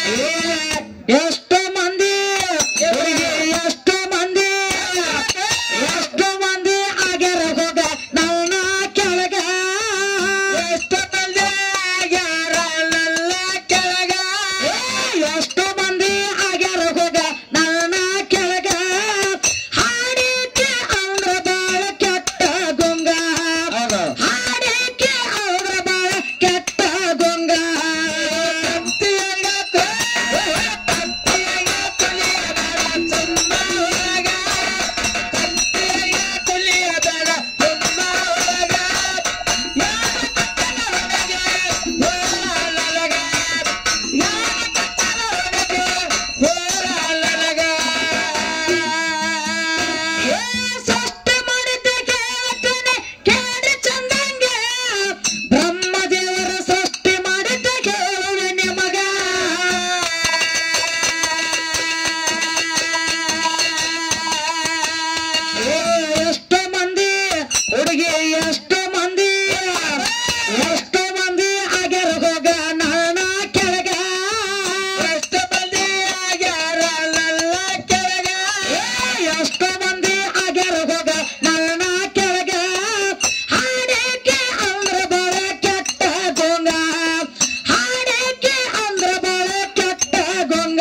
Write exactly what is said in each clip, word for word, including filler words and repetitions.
ಎಷ್ಟು ಮಂದಿ ಹುಡುಗಿ ಎಷ್ಟು ಮಂದಿ ಎಷ್ಟು ಮಂದಿ ಆಗ್ಯಾರ ಹೋಗ ನನ್ನ ಕೆಳಗ ಎಷ್ಟು ಮಂದಿ ಆಗ್ಯಾರ ನನ್ನ ಕೆಳಗ ಎಷ್ಟು ಮಂದಿ ಆಗ್ಯಾರ ಹೋಗ ನನ್ನ ಕೆಳಗ ಹಾಡಿಕೆ ಅವ್ರ ಬಾಳ ಕೆಟ್ಟ ಗುಂಗ ಹಾಡಿಕೆ ಅವ್ರ ಬಾಳ ಕೆಟ್ಟ ಗುಂಗ ಎಷ್ಟು ಮಂದಿ ಹುಡುಗಿ ಎಷ್ಟು ಮಂದಿ ಎಷ್ಟು ಮಂದಿ ಆಗ್ಯಾರ ಹೋಗ ನನ್ನ ಕೆಳಗ ಎಷ್ಟು ಮಂದಿ ಆಗ್ಯಾರ ನನ್ನ ಕೆಳಗ ಎಷ್ಟು ಮಂದಿ ಆಗ್ಯಾರ ಹೋಗ ನನ್ನ ಕೆಳಗ ಹಾಡಿಕೆ ಅಂದ್ರ ಬಾಳ ಕೆಟ್ಟ ಗೊಂಗ ಹಾಡಿಕೆ ಅಂದ್ರ ಬಾಳ ಕೆಟ್ಟ ಗೊಂಗ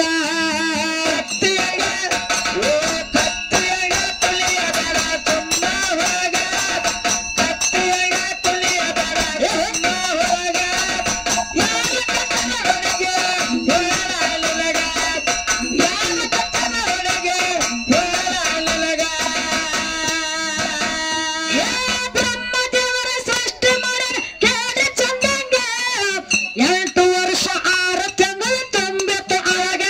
ಎಂಟು ವರ್ಷ ಆರು ತಿಂಗಳು ತುಂಬಿತ್ತು ಅವಾಗ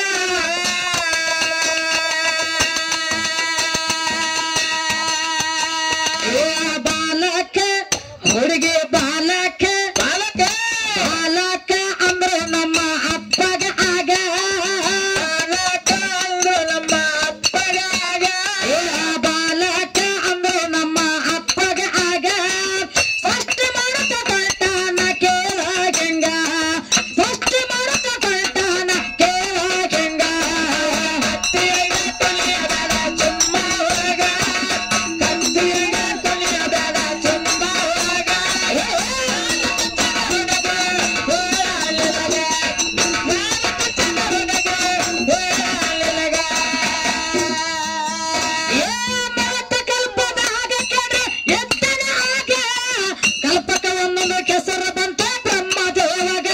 ಬಾಲಕ ಹುಡುಗಿ ಬಾಲಕ ಬಾಲಕ ಬಾಲಕ ಅಂದ್ರೆ ನಮ್ಮ ಅಪ್ಪಗ ಆಗ ಬಾಲಕ ಅಂದ್ರೆ ನಮ್ಮ ಅಪ್ಪಗ ಆಗ ಬಾಲಕ ಅಂದ್ರೆ ನಮ್ಮ ಅಪ್ಪಗ ಆಗ ಫಸ್ಟ್ ಮಾಡುತ್ತ ಕಳ್ತಾನ ಕೇಳಾಗಂಗ ಫಸ್ಟ್ ಮಾಡುತ್ತ ಕಳ್ತಾನ ಕೇಳಾಗಂಗ ಕತ್ತಿಯಾಗ ಕೊಲಿಯಬೇಡ ಸುಮ್ಮ ಹೋಗ ಕತ್ತಿಯಾಗ ಕೊಲಿಯಬೇಡ ಸುಮ್ಮ ಹೋಗ ಕಲ್ಪಕ ಒಂದೊಂದು ಕೆಸರು ಬಂತ ಬ್ರಹ್ಮದೇವಗ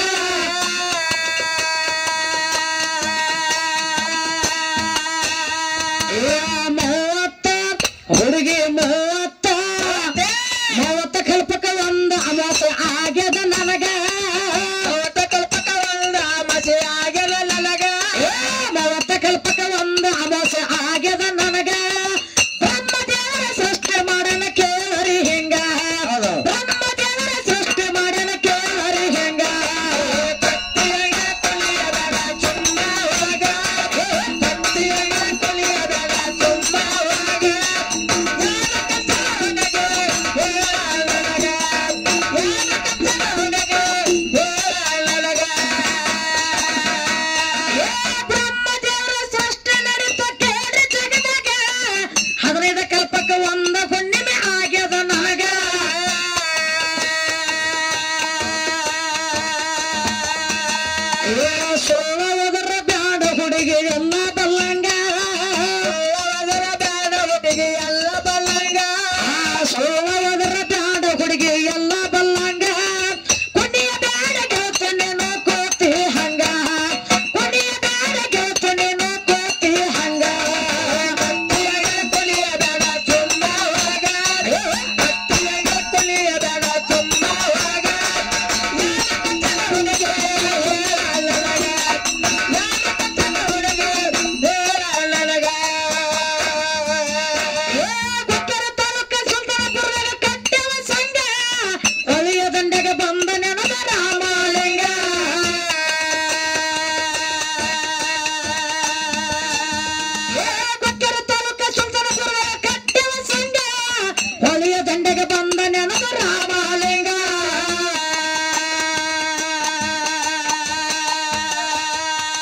ಮೂವತ್ತ ಹುಡುಗಿ ಮೂವತ್ತ ಮೂವತ್ತ ಕಲ್ಪಕ ಒಂದು ಅಮಾಸೆ ಆಗ್ಯದ ನನಗ ಮೂವತ್ತ ಕಲ್ಪಕ ಒಂದು ಅಮಾಸೆ ಆಗ್ಯದ ನನಗ ಮೂವತ್ತ ಕಲ್ಪಕ ಒಂದು ಅಮಾಸೆ ಆಗ್ಯದ ನನಗ ಬ್ರಹ್ಮದೇವರ ಸೃಷ್ಟಿ ಮಾಡನ ಕೇಳರಿ ಹಿಂಗ ಬ್ರಹ್ಮದೇವರ ಸೃಷ್ಟಿ ಮಾಡನ ಕೇಳರಿ ಹಿಂಗ ಕತ್ತಿಯಾಗ ಕೊಲಿಯಬೇಡ ಸುಮ್ಮ ಹೋಗ ಕತ್ತಿಯಾಗ ಕೊಲಿಯಬೇಡ ಸುಮ್ಮ ಹೋಗ ಬ್ರಹ್ಮದೇವರ ಸೃಷ್ಟಿ ನಡೀತ ಕೇಳಿ ಜಗದಾಗ ಹದಿನೈದು ಕಲ್ಪಕ ಒಂದ ಹುಣ್ಣಿಮೆ ಆಗ್ಯದ ನನಗ ಸೋಳವದರ ಬ್ಯಾಡ ಹುಡುಗಿ ಎಲ್ಲ ಬಲ್ಲಂಗ ಸೋಳವದರ ಬ್ಯಾಡ ಹುಡುಗಿ ಎಲ್ಲ ಬಲ್ಲಂಗ ಸೋಳವದರ ಬ್ಯಾಡ ಹುಡುಗಿ ಎಲ್ಲ ಬಲ್ಲಂಗ ಕುಣಿಯ ಬ್ಯಾಡ ಗೆಳತನೇನು ಕೋತಿ ಹಂಗ ಕುಣಿಯ ಬ್ಯಾಡ ಗೆಳತನೇನು ಕೋತಿ ಹಂಗ ಕತ್ತಿಯಾಗ ಕೊಲಿಯಬೇಡ ಸುಮ್ಮ ಹೋಗ ಕತ್ತಿಯಾಗ ಕೊಲಿಯಬೇಡ ಸುಮ್ಮ ಹೋಗ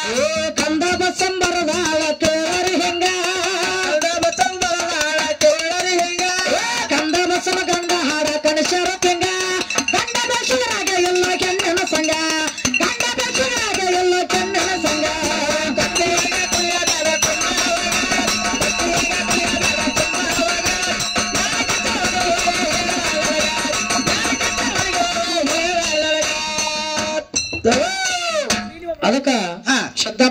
ಕಂದ ಬಸಂಬರದಾಳ ಕೇಳರಿ ಹೆಂಗ ಕಂದ ಬಸಂಬರದಾಳ ಕೇಳರಿ ಹೆಂಗ ಕಂದ ಬಸವ ಗಂಡ ಹಾಡ ಕಣಶರ ತೆಂಗ ಗಂಡ ಬಸವರಾಗ ಎಲ್ಲ ಕೆಣ್ಣಿನ ಸಂಗ ಗಂಡ ಬಸವರಾಗ ಎಲ್ಲ ಕೆಣ್ಣಿನ ಸಂಗ ಅದಕ್ಕ ಶಬ್ದ